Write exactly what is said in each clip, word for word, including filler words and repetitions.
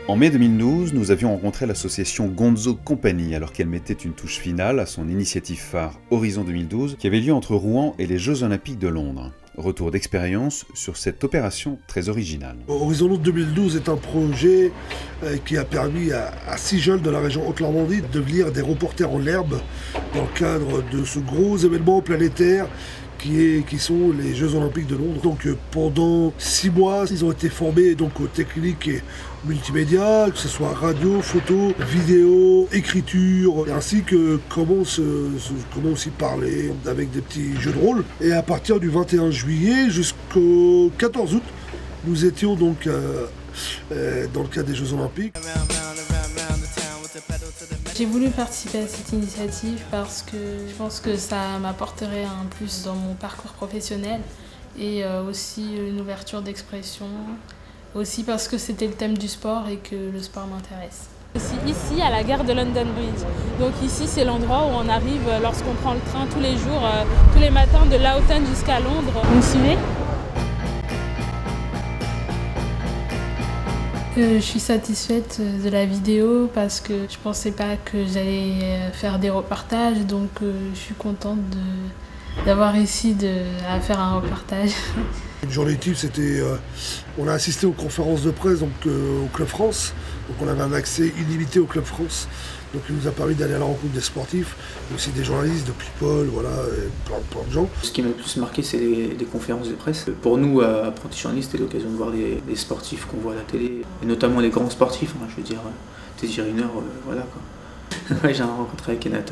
En mai deux mille douze, nous avions rencontré l'association Gonzo Company alors qu'elle mettait une touche finale à son initiative phare Horizon deux mille douze qui avait lieu entre Rouen et les Jeux Olympiques de Londres. Retour d'expérience sur cette opération très originale. Horizon deux mille douze est un projet qui a permis à, à six jeunes de la région Haute-Normandie de devenir des reporters en l'herbe dans le cadre de ce gros événement planétaire Qui, est, qui sont les Jeux Olympiques de Londres. Donc pendant six mois, ils ont été formés donc, aux techniques et multimédia, que ce soit radio, photo, vidéo, écriture, ainsi que comment, se, se, comment aussi parler avec des petits jeux de rôle. Et à partir du vingt et un juillet jusqu'au quatorze août, nous étions donc euh, euh, dans le cadre des Jeux Olympiques. J'ai voulu participer à cette initiative parce que je pense que ça m'apporterait un plus dans mon parcours professionnel et aussi une ouverture d'expression, aussi parce que c'était le thème du sport et que le sport m'intéresse. Je suis ici à la gare de London Bridge. Donc ici c'est l'endroit où on arrive lorsqu'on prend le train tous les jours, euh, tous les matins de Loughton jusqu'à Londres. Vous me suivez ? Je suis satisfaite de la vidéo parce que je pensais pas que j'allais faire des reportages, donc je suis contente d'avoir réussi de, à faire un reportage. Une journée type, c'était, euh, on a assisté aux conférences de presse donc, euh, au Club France, donc on avait un accès illimité au Club France, donc il nous a permis d'aller à la rencontre des sportifs, mais aussi des journalistes, de People, voilà, et plein, plein de gens. Ce qui m'a le plus marqué, c'est les, les conférences de presse. Pour nous, euh, apprentis journalistes, c'était l'occasion de voir les, les sportifs qu'on voit à la télé, et notamment les grands sportifs, hein, je veux dire, Teddy Riner, euh, voilà quoi. Ouais, j'ai rencontré avec Nathan.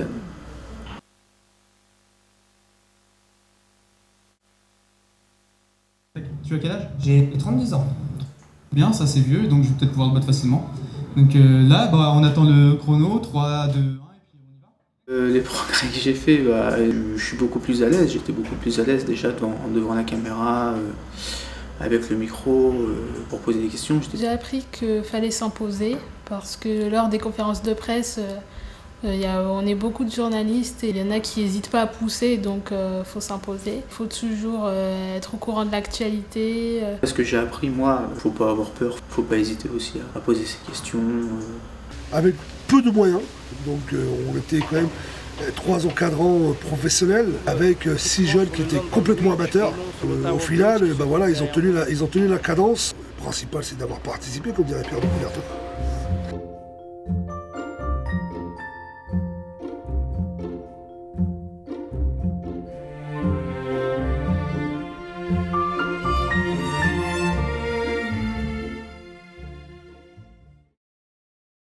Tu as quel âge? J'ai trente-deux ans. Bien, ça c'est vieux, donc je vais peut-être pouvoir le battre facilement. Donc euh, là, bah, on attend le chrono, trois, deux, un, et puis on y va. Euh, les progrès que j'ai fait, bah, je suis beaucoup plus à l'aise, j'étais beaucoup plus à l'aise déjà devant, devant la caméra, euh, avec le micro, euh, pour poser des questions. J'ai appris qu'il fallait s'imposer, parce que lors des conférences de presse, euh, y a, on est beaucoup de journalistes et il y en a qui n'hésitent pas à pousser, donc il euh, faut s'imposer. Il faut toujours euh, être au courant de l'actualité. Euh. Ce que j'ai appris, moi, il ne faut pas avoir peur, il ne faut pas hésiter aussi à, à poser ses questions. Euh. Avec peu de moyens, donc euh, on était quand même euh, trois encadrants euh, professionnels, avec euh, six jeunes qui étaient complètement amateurs. Euh, au final, euh, ben voilà, ils ont tenu la, ils ont tenu la cadence. Le principal, c'est d'avoir participé, comme dirait Pierre de Coubertin.